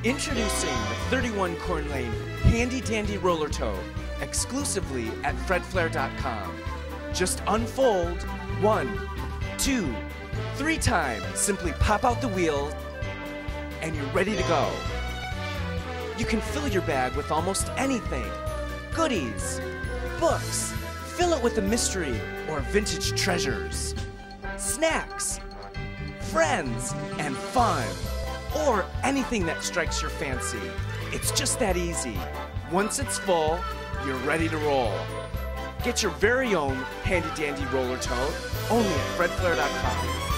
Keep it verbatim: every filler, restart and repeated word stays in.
Introducing the thirty-one Corn Lane Handy Dandy Roller Tote, exclusively at fred flair dot com. Just unfold one, two, three times. Simply pop out the wheel and you're ready to go. You can fill your bag with almost anything. Goodies, books, fill it with a mystery or vintage treasures, snacks, friends, and fun, or anything that strikes your fancy. It's just that easy. Once it's full, you're ready to roll. Get your very own handy dandy roller tote only at fred flair dot com.